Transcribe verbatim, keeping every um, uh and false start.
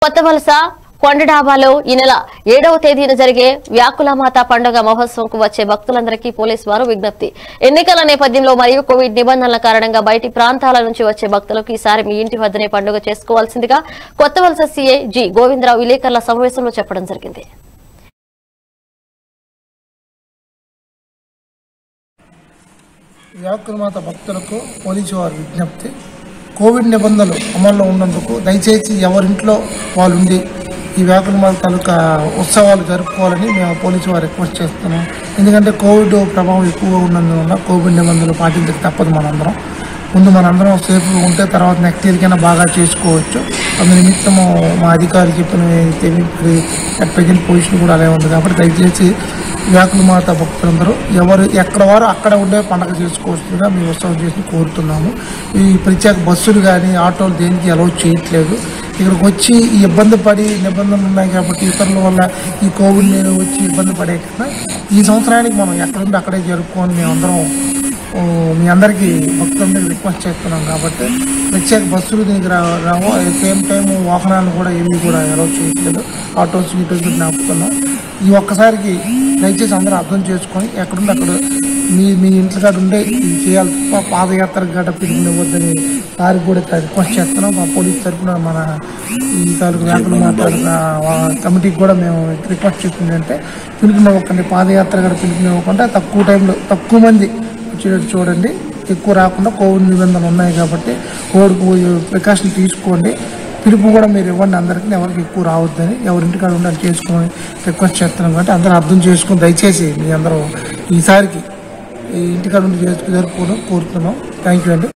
కొత్తవలస కొండడాబాలో ఈ నెల ఏడవ తేదీన జరిగే వ్యాకులమాత పండుగ మహోత్సవంకు వచ్చే భక్తులందరికీ పోలీసు వారు విజ్ఞప్తి. ఎన్నికల నేపథ్యంలో మరియు కోవిడ్ నిబంధనల కారణంగా బయటి ప్రాంతాల నుంచి వచ్చే భక్తులకు ఈసారి మీ ఇంటి వద్దనే పండుగ చేసుకోవాల్సిందిగా కొత్తవలస సీఐ జి గోవిందరావు విలేకరుల సమావేశంలో చెప్పడం జరిగింది. వ్యాకులమాత భక్తులకు పోలీసు వారి విజ్ఞప్తి. కోవిడ్ నిబంధనలు అమల్లో ఉన్నందుకు దయచేసి ఎవరింట్లో వాళ్ళు ఉండి ఈ వ్యాకులమాత తాలూకా ఉత్సవాలు జరుపుకోవాలని మేము పోలీసు వారు రిక్వెస్ట్ చేస్తున్నాం. ఎందుకంటే కోవిడ్ ప్రభావం ఎక్కువగా ఉన్నందువల్ల కోవిడ్ నిబంధనలు పాటించక తప్పదు. మనందరం ముందు మనందరం సేఫ్గా ఉంటే తర్వాత నెక్స్ట్ ఇయర్కైనా బాగా చేసుకోవచ్చు. అందు నిమిత్తము మా అధికారులు చెప్పిన అట్ ప్రజెంట్ పొజిషన్ కూడా అలాగే ఉంది. కాబట్టి దయచేసి వ్యాకులమాత భక్తులందరూ ఎవరు ఎక్కడ వారు అక్కడ ఉండే పండుగ చేసుకోవచ్చుగా మేము ఉత్సవం చేసి కోరుతున్నాము. ఈ ప్రత్యేక బస్సులు కానీ ఆటోలు దేనికి అలౌ చేయట్లేదు. ఇక్కడికి వచ్చి ఈ ఇబ్బంది పడి నిబంధనలు ఉన్నాయి కాబట్టి ఇతరుల వల్ల ఈ కోవిడ్ వచ్చి ఇబ్బంది పడే కన్నా ఈ సంవత్సరానికి మనం ఎక్కడుంటే అక్కడే జరుపుకొని మేమందరం మీ అందరికీ భక్తులందరికీ రిక్వెస్ట్ చేస్తున్నాం. కాబట్టి ప్రత్యేక బస్సులు దీనికి రావు. సేమ్ టైం వాహనాలు కూడా ఏవి కూడా అలౌ చేయట్లేదు. ఆటోస్ గీటోస్ ఆపుతున్నాం. ఈ ఒక్కసారికి దయచేసి అందరూ అర్థం చేసుకొని ఎక్కడుంటే అక్కడ మీ మీ ఇంట్లో కాడ ఉండే ఇది చేయాలి తప్ప పాదయాత్రకు గట్ట పిలుపునివ్వద్దని వారికి కూడా రిక్వెస్ట్ చేస్తున్నాం. మా పోలీస్ తరఫున మన ఈ తాలూకు వ్యాకులమాత కమిటీకి కూడా మేము రిక్వెస్ట్ చేస్తుందంటే పిలుపునివ్వకండి, పాదయాత్ర గట్ట పిలుపునివ్వకుండా తక్కువ టైంలో తక్కువ మంది వచ్చేటట్టు చూడండి. ఎక్కువ రాకుండా కోవిడ్ నిబంధనలు ఉన్నాయి కాబట్టి కోవిడ్ ప్రికాషన్ తీసుకోండి. పిలుపు కూడా మీరు ఇవ్వండి అందరికీ, ఎవరికి ఎక్కువ రావద్దని ఎవరింటికాడ ఉండాలి చేసుకొని రిక్వెస్ట్ చేస్తున్నాం. కాబట్టి అందరూ అర్థం చేసుకుని దయచేసి మీ అందరూ ఈసారికి ఇంటికాడ ఉండి చేసుకు జరుపుకోవడం కోరుతున్నాం. థ్యాంక్ యూ అండి.